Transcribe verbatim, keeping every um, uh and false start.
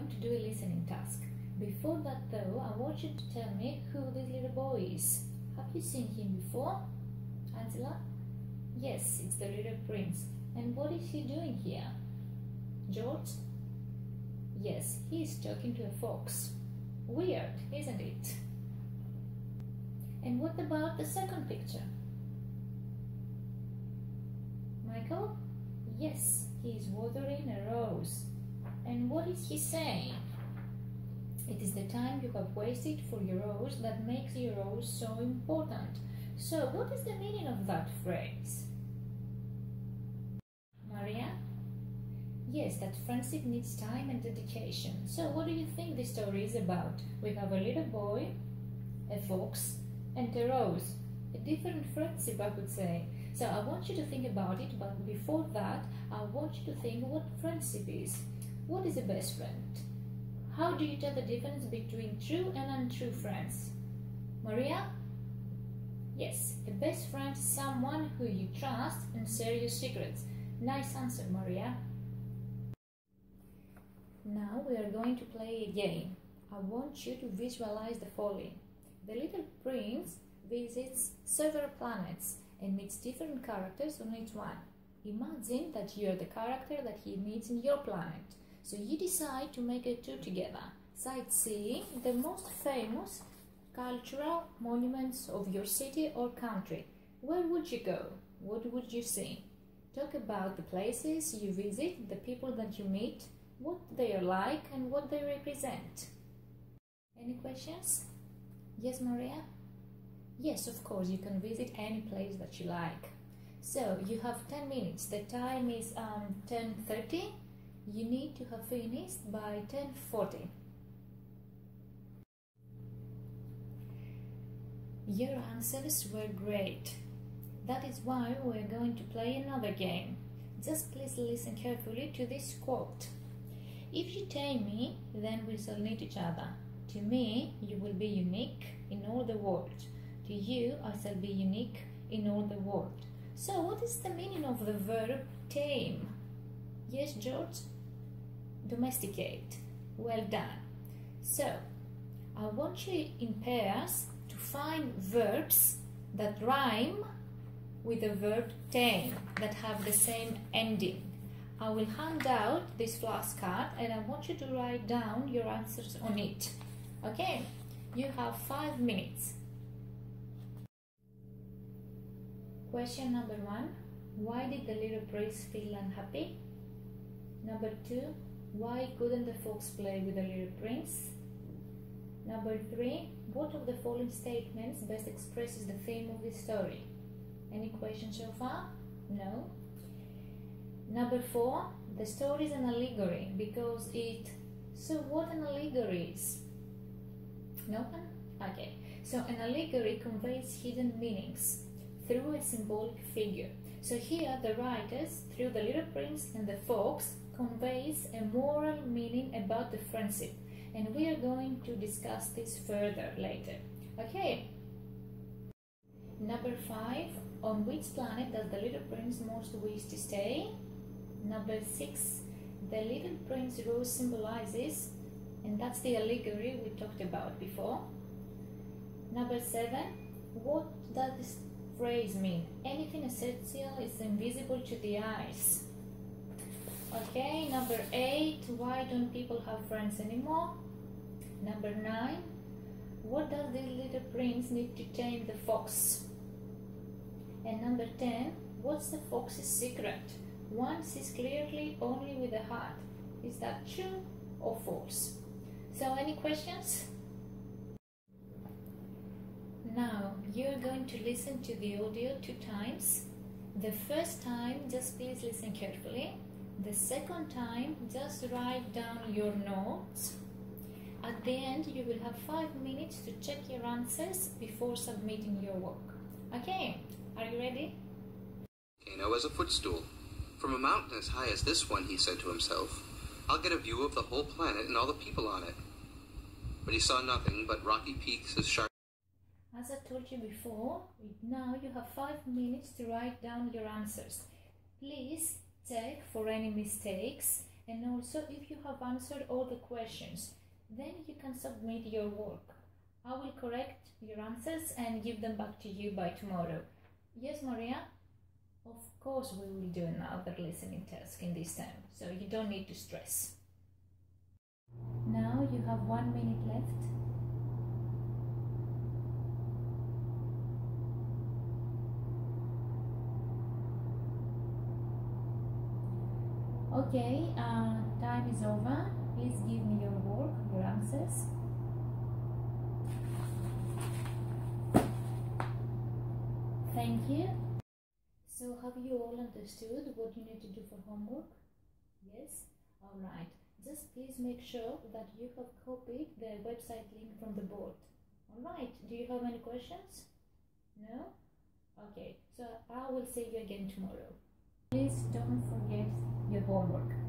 going to do a listening task. Before that though, I want you to tell me who this little boy is. Have you seen him before? Angela? Yes, it's the little prince. And what is he doing here? George? Yes, he is talking to a fox. Weird, isn't it? And what about the second picture? Michael? Yes, he is watering a rose. And what is he saying? It is the time you have wasted for your rose that makes your rose so important. So, what is the meaning of that phrase? Maria? Yes, that friendship needs time and dedication. So, what do you think this story is about? We have a little boy, a fox, and a rose. A different friendship, I could say. So, I want you to think about it, but before that, I want you to think what friendship is. What is a best friend? How do you tell the difference between true and untrue friends? Maria? Yes, a best friend is someone who you trust and share your secrets. Nice answer, Maria. Now we are going to play a game. I want you to visualize the following. The little prince visits several planets and meets different characters on each one. Imagine that you are the character that he meets in your planet. So you decide to make a tour together, sightseeing the most famous cultural monuments of your city or country. Where would you go? What would you see? Talk about the places you visit, the people that you meet, what they are like and what they represent. Any questions? Yes, Maria? Yes, of course, you can visit any place that you like. So, you have ten minutes. The time is um, ten thirty. You need to have finished by ten forty. Your answers were great. That is why we are going to play another game. Just please listen carefully to this quote. If you tame me, then we shall need each other. To me, you will be unique in all the world. To you, I shall be unique in all the world. So, what is the meaning of the verb tame? Yes, George? Domesticate. Well done. So, I want you in pairs to find verbs that rhyme with the verb tame, that have the same ending. I will hand out this flashcard and I want you to write down your answers on it. Okay? You have five minutes. Question number one. Why did the little prince feel unhappy? Number two. Why couldn't the fox play with the little prince? Number three. What of the following statements best expresses the theme of this story? Any questions so far? No? Number four. The story is an allegory because it... So what an allegory is? No one? Okay. So an allegory conveys hidden meanings through a symbolic figure. So here the writers, through the little prince and the fox, conveys a moral meaning about the friendship. And we are going to discuss this further later. Okay. Number five. On which planet does the little prince most wish to stay? Number six. The little prince rose symbolizes, and that's the allegory we talked about before. Number seven. What does this phrase mean? Anything essential is invisible to the eyes. Okay, number eight. Why don't people have friends anymore? Number nine. What does the little prince need to tame the fox? And number ten. What's the fox's secret? One sees clearly only with the heart. Is that true or false? So, any questions? Now, you're going to listen to the audio two times. The first time, just please listen carefully. The second time, just write down your notes. At the end, you will have five minutes to check your answers before submitting your work. Okay, are you ready? Volcano as a footstool. From a mountain as high as this one, he said to himself, I'll get a view of the whole planet and all the people on it. But he saw nothing but rocky peaks as sharp. As I told you before, now you have five minutes to write down your answers. Please check for any mistakes And also, if you have answered all the questions, then you can submit your work. I will correct your answers and give them back to you by tomorrow. Yes, Maria? Of course we will do another listening task in this time, so you don't need to stress. Now you have one minute left. Okay, uh, time is over. Please give me your work, your answers. Thank you. So have you all understood what you need to do for homework? Yes? Alright. Just please make sure that you have copied the website link from the board. Alright. Do you have any questions? No? Okay. So I will see you again tomorrow. Please don't forget your homework.